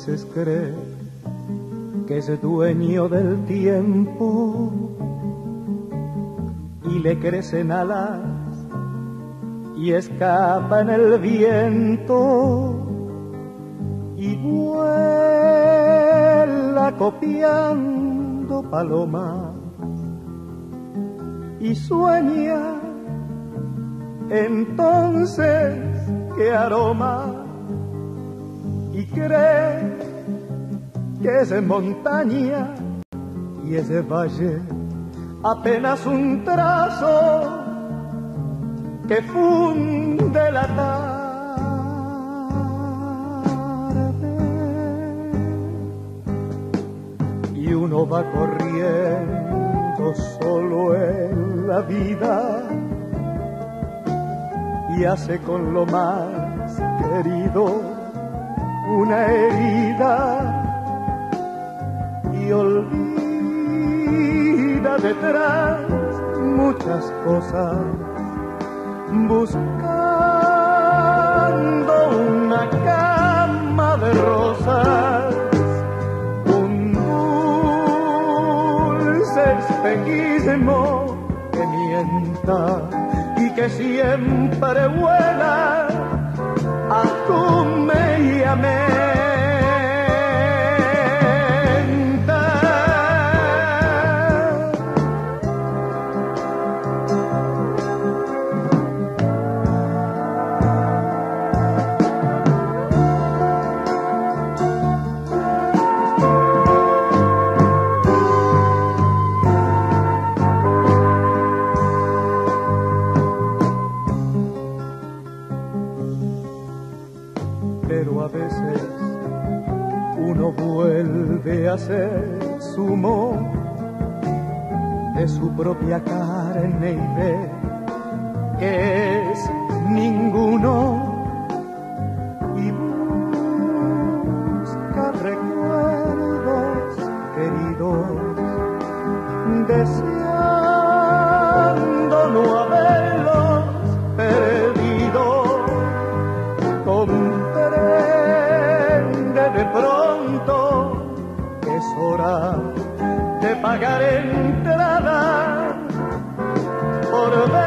veces cree que es dueño del tiempo y le crecen alas y escapa en el viento y vuela copiando palomas y sueña entonces que aroma y cree que es montaña y ese valle apenas un trazo que funde la tarde y uno va corriendo solo en la vida y hace con lo más querido una herida y olvida detrás muchas cosas buscando una cama de rosas, un dulce espejismo que mienta y que siempre vuela a tu me llamé. Pero a veces uno vuelve a ser sumo de su propia carne y ve que es ninguno y busca recuerdos queridos deseando no haberlos perdido. De pronto es hora de pagar entrada por